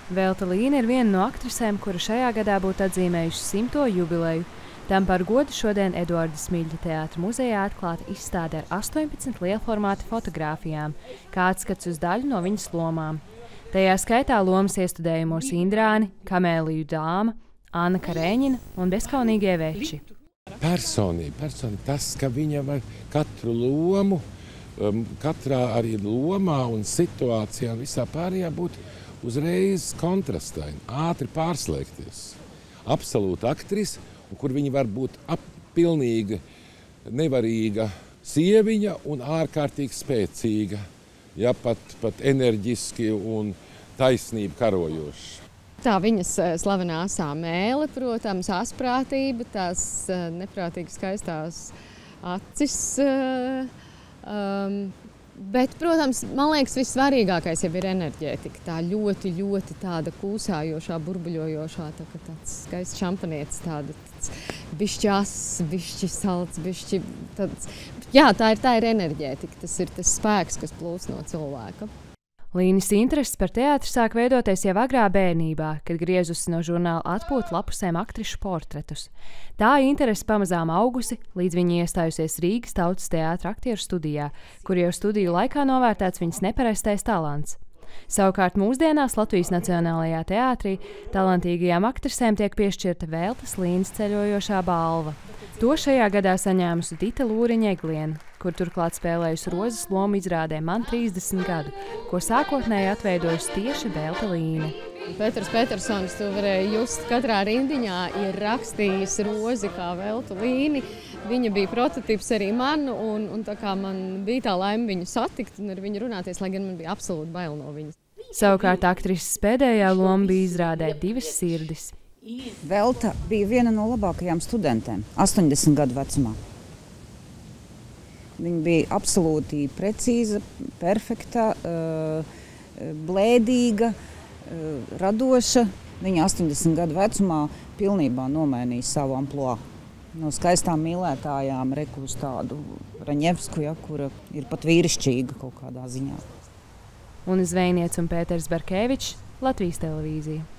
Velta Līne ir viena no aktrisēm, kura šajā gadā būtu atzīmējuši 100. jubileju. Tam par godu šodien Eduarda Smilģa teātra muzejā atklāta izstāde ar 18 lielformāta fotogrāfijām, kā atskats uz daļu no viņas lomām. Tajā skaitā lomas iestudējumos Indrāni, Kamēliju dāma, Anna Kareņina un bezkaunīgie veči. Personība, tas, ka viņa var katru lomu, katrā arī lomā un situācijā un visā pārējā būt uzreiz kontrastaini, ātri pārslēgties. Absolūta aktrise, kur viņa var būt pilnīgi nevarīga sieviņa un ārkārtīgi spēcīga, ja pat enerģiski un taisnība karojoša. Tā viņas slavenā asā mēle, protams, asprātība, tās neprātīgi skaistās acis. Bet, protams, man liekas, vissvarīgākais jau ir enerģētika. Tā ļoti, ļoti tāda kūsājošā, burbuļojošā, tāds skaists šampanietis, tāds bišķi ass, bišķi salds, bišķi tāds. Jā, tā ir enerģētika, tas ir tas spēks, kas plūst no cilvēka. Līnes intereses par teātri sāk veidoties jau agrā bērnībā, kad griezusi no žurnāla Atpūta lapusēm aktrišu portretus. Tā interese pamazām augusi, līdz viņa iestājusies Rīgas Tautas teātra aktieru studijā, kur jau studiju laikā novērtēts viņas neparastais talants. Savukārt mūsdienās Latvijas Nacionālajā teātrī talantīgajām aktrisēm tiek piešķirta Veltas Līnes ceļojošā balva. To šajā gadā saņēmusi Dita Lūriņa-Egliene, kur turklāt spēlējusi rozes lomu izrādē Man 30 gadu, ko sākotnēji atveidojusi tieši Velta Līne. Pēters Petersons, tu varēji just katrā rindiņā, ir rakstījis rozi kā Veltu Līni. Viņa bija prototips arī man, un tā kā man bija tā laime viņu satikt un ar viņu runāties, lai gan man bija absolūti bail no viņas. Savukārt aktrises pēdējā loma bija izrādē Divas sirdis. Velta bija viena no labākajām studentēm, 80 gadu vecumā. Viņa bija absolūti precīza, perfekta, blēdīga, radoša. Viņa 80 gadu vecumā pilnībā nomainīja savu amploā. No skaistām mīlētājām reku uz tādu Raņevsku, kura ir pat vīrišķīga kaut kādā ziņā. Un Zvejniec un Pēters Barkevičs, Latvijas televīzija.